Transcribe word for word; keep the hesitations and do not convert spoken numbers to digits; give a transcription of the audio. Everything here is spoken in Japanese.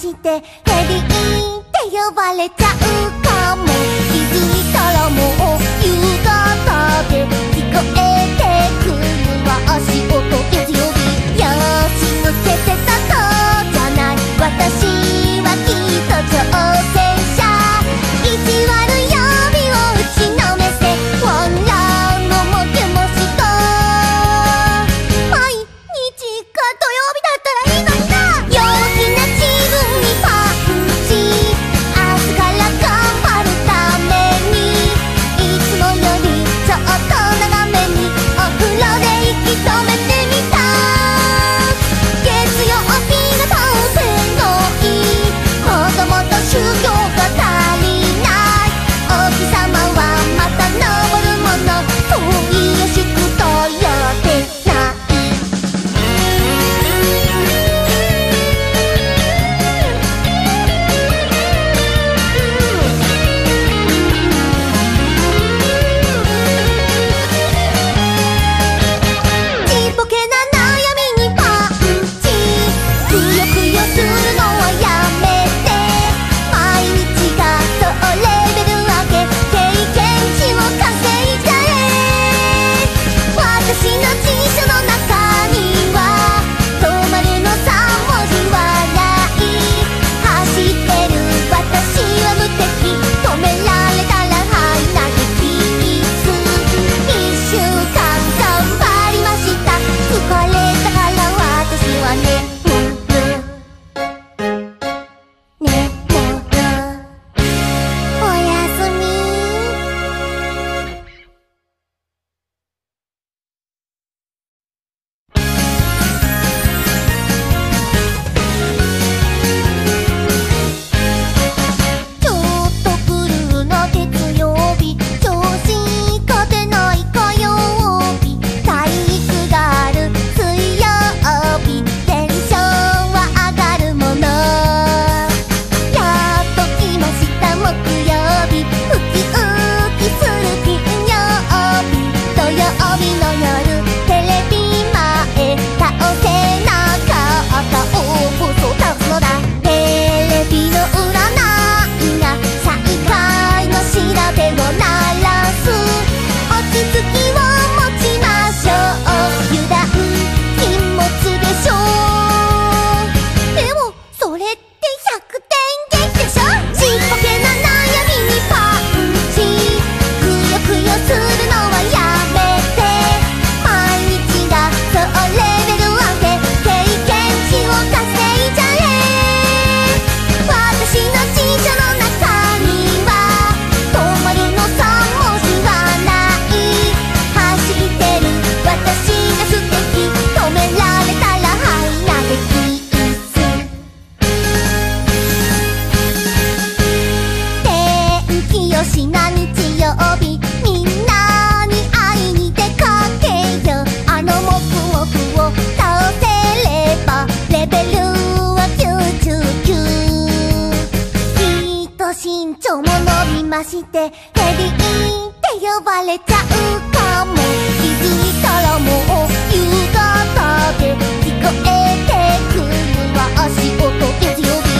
してレディーって呼ばれちゃうかも。気づいたらもう夕方で聞こえてくるわ足音月曜日。よし抜けてたとじゃない、私はきっと挑戦者。意地悪曜日を打ちのめせ笑うのも気もしと毎日が土曜日だったらいいのにな。陽気な自分にパンチ、明日から頑張るためにいつもよりちょっと長めにお風呂で息止めてみた。月曜日が当然多い、もともと修行が足りない。お日様はまた昇るもの、そういやしくとやってない。ちっぽけな悩みにパンチ、くよくよするのはやめて。毎日がそうレベル上げ、経験値を稼いじゃえ。私の辞書の中には止まるのさん文字はない。走ってる私は無敵、止められたらはい投げキッス。一週間頑張りました、疲れたから私は眠る眠るおやすみ。ちょっとブルーな月曜日、調子勝てない火曜日、体育がある水曜日、テンションは上がるもの。やっと来ました木曜日、ウキウキする金曜日、土曜日の夜テレビ前倒せなかったオープンを倒すのだ。テレビの占いが最下位の調べを鳴らす。落ち着きを持ちましょう、油断禁物でしょう。でもそれってひゃくてん劇でしょ。ちっぽけな悩みにパンチ、くよくよするのはやめて。毎日がそうレベル上げ、経験値を稼いじゃえ。私の辞書の中には止まるのさん文字はない。走ってる私が素敵、止められたらはい投げキッス。天気よしな日曜日、みんなに会いに出かけよう。あのモフモフを倒せればレベルはきゅうじゅうきゅう。きっと身長も伸びましてレディーって呼ばれちゃうかも。気づいたらもう夕方で聞こえてくるわ足音月曜日。